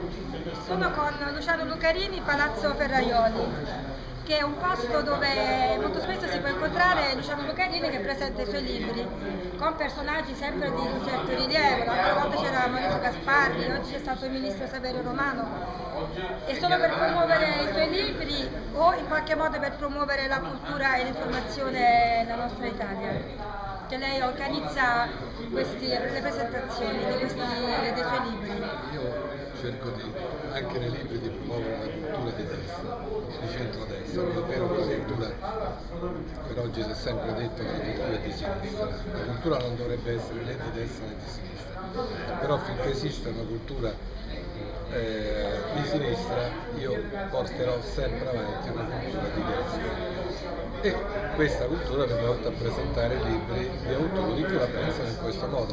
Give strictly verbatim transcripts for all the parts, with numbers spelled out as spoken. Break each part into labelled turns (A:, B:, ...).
A: Sono con Luciano Lucarini, Palazzo Ferraioli, che è un posto dove molto spesso si può incontrare Luciano Lucarini che presenta i suoi libri, con personaggi sempre di un certo rilievo. L'altra volta c'era Maurizio Gasparri, oggi c'è stato il ministro Saverio Romano. E solo per promuovere i suoi libri o in qualche modo per promuovere la cultura e l'informazione nella nostra Italia? Che lei organizza queste le presentazioni di questi, dei suoi libri.
B: Io cerco di, anche nei libri, di promuovere la cultura di destra, di centrodestra, non è vero che la cultura, per oggi si è sempre detto che la cultura è di sinistra, la cultura non dovrebbe essere né di destra né di sinistra, però finché esiste una cultura eh, di sinistra io porterò sempre avanti una cultura di destra. E questa cultura mi porta a presentare libri di autori che la pensano in questo modo.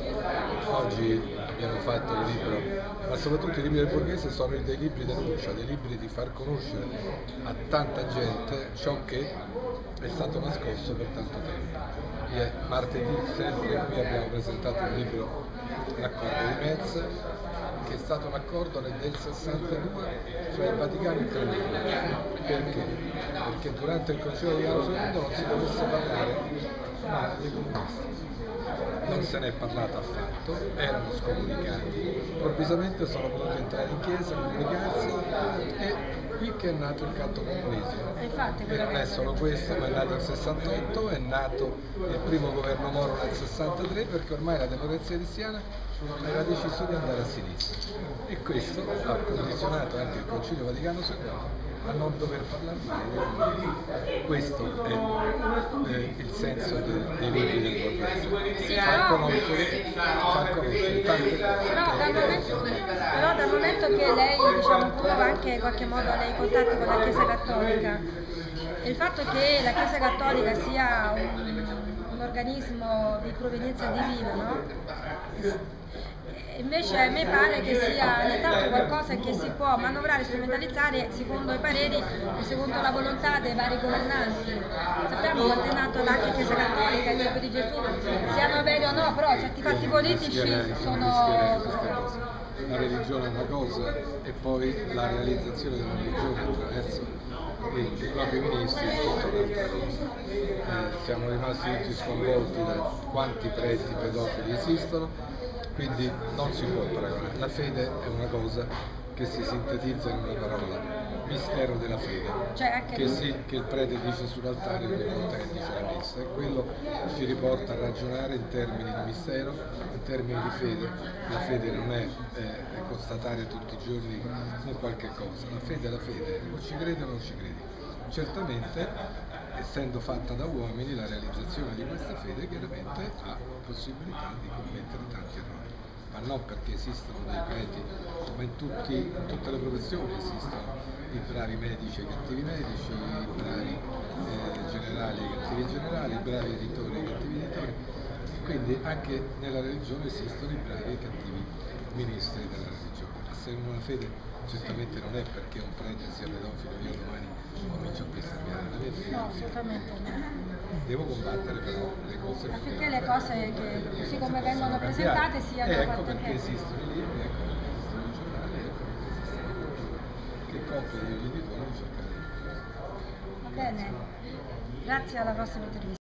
B: Oggi abbiamo fatto un libro, ma soprattutto i libri del Borghese sono dei libri di denuncia, dei libri di far conoscere a tanta gente ciò che è stato nascosto per tanto tempo. E martedì sempre qui abbiamo presentato un libro, l'accordo di Metz, che è stato un accordo del sessantadue fra il Vaticano e il Cremlino. Perché? Perché durante il Concilio di Vaticano secondo non si dovesse parlare male dei comunisti. Non se ne è parlato affatto, erano scomunicati, improvvisamente sono potuti entrare in chiesa, comunicarsi, e qui che è nato il canto comunismo. E non è solo questo, ma è nato nel sessantotto, è nato il primo governo Moro nel sessantatré, perché ormai la democrazia cristiana aveva deciso di andare a sinistra. E questo ha condizionato anche il Concilio Vaticano secondo a non dover parlare male. Questo è eh, il senso de, dei libri del Borghese, far conoscere, far conoscere tante cose.
A: Però dal, momento, però dal momento che lei, diciamo, prova anche in qualche modo nei contatti con la Chiesa Cattolica, e il fatto che la Chiesa Cattolica sia un, un organismo di provenienza divina, no? Invece a me pare che sia intanto qualcosa che si può manovrare e strumentalizzare secondo i pareri e secondo la volontà dei vari governanti. Sappiamo quanto è nato la Chiesa Cattolica, il tempo di Gesù, siano veri o no, però certi fatti politici sono...
B: La religione è una cosa e poi la realizzazione della religione attraverso i propri ministri è tutta un'altra cosa. Eh, siamo rimasti tutti sconvolti da quanti preti pedofili esistono, quindi non si può paragonare. La fede è una cosa che si sintetizza in una parola: mistero della fede,
A: cioè,
B: che, sì, che il prete dice sull'altare ogni volta che dice la messa, e quello ci riporta a ragionare in termini di mistero, in termini di fede. La fede non è eh, constatare tutti i giorni un qualche cosa, la fede è la fede, o ci credi o non ci credi. Certamente, essendo fatta da uomini, la realizzazione di questa fede chiaramente ha possibilità di commettere tanti errori, ma non perché esistono dei preti, ma in, tutti, in tutte le professioni esistono i bravi medici e i cattivi medici, i bravi eh, generali e i cattivi generali, i bravi editori e i cattivi editori. Quindi anche nella religione esistono i bravi e i cattivi ministri della religione. Se una fede certamente non è perché un prete sia pedofilo, io domani comincio a bestemmiare la mia fede.
A: No, assolutamente no.
B: Devo combattere però le cose
A: affinché le cose che così come vengono presentate siano
B: e ecco
A: fatte
B: perché
A: bene.
B: esistono i libri, ecco perché esistono i giornali, ecco perché esistono i cultura che compiono gli editori di cercare di...
A: Va bene, grazie, alla prossima intervista.